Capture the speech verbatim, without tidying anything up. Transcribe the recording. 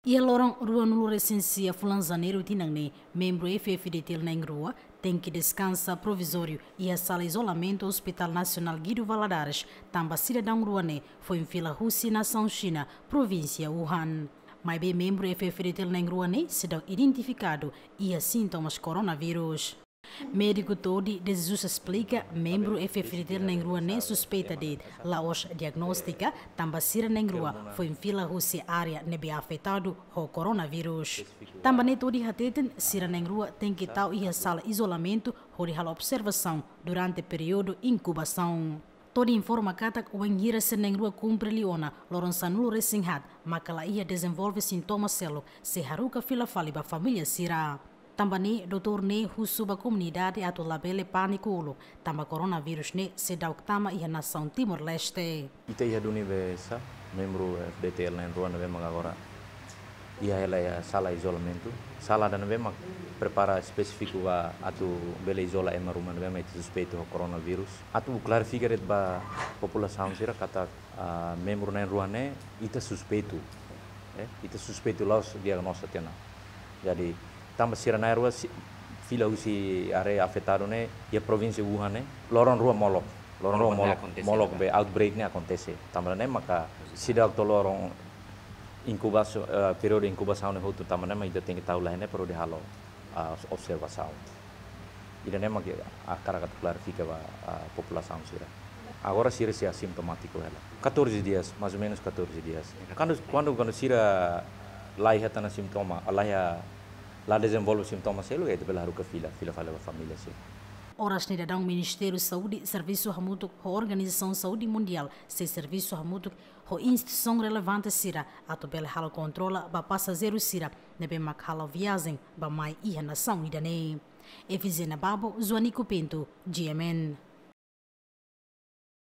E a lorong rua no recensia fulanzaneiro tinangne, membro F F D T na rua, tem que descansa provisório e a sala isolamento Hospital Nacional Guido Valadares, tamba cidadão ruane, foi em fila Rússia, nação China, província Wuhan. Mas bem membro F F D T na rua cidadão identificado e a sintomas coronavírus. Médico todo de Jesus explica, membro F F D T na rua nem suspeita de laos diagnóstica, tamba sira na rua foi em fila Rússia área nebe afetado o coronavírus. Tamba neto de hateten sira na rua tem que tal e a sala isolamento ou de observação durante o período incubação. Todo informa kata o engira se na rua cumpre liona, loronsanulo resinhat, makala ia desenvolve sintomas selo, se haruka fila faliba família sira. Também doutor ne husuba comunidade atu labele pânico ulo, tamba coronavírus ne se dá tama ia nação Timor-Leste. Ita ia do universa, membro F D T na rua neve agora. Ia ela é sala isolamento, sala da neve prepara específico a atu bele isola ema rumah neve mais suspeito o coronavírus. Atu clarifica det ba população sira kata membro na rua ne ita suspeito, eh ita suspeito lá os diagnóstico tena. Jadi tamba sira na rua fila usi area afetado ne e a província Wuhan ne lorong rua molok lorong rua molok molok be outbreak ne acontece tamba ne maka sida to lorong incubação uh, período de incubação ne hotu tamba ne mas tem que tahu lah ne perlu di halo uh, observação ida ne maka a cara clarifica a população sira agora sira se assintomático ela catorze dias mais ou menos catorze dias quando quando quando sira lá ia tana sintoma lá ia lá desenvolve sintomas selo é de pela ruka fila fila fala família sim. Horas ne dadang Ministério Saúde, Serviço Hamutuk, a Organização Saúde Mundial, se Serviço Hamutuk, a instituição relevante sira, ato bela hala controla ba passageiro sira, nebe mak hala viagem ba mai ia nação idane. Efizena Babo, Joanico Pinto, G M N.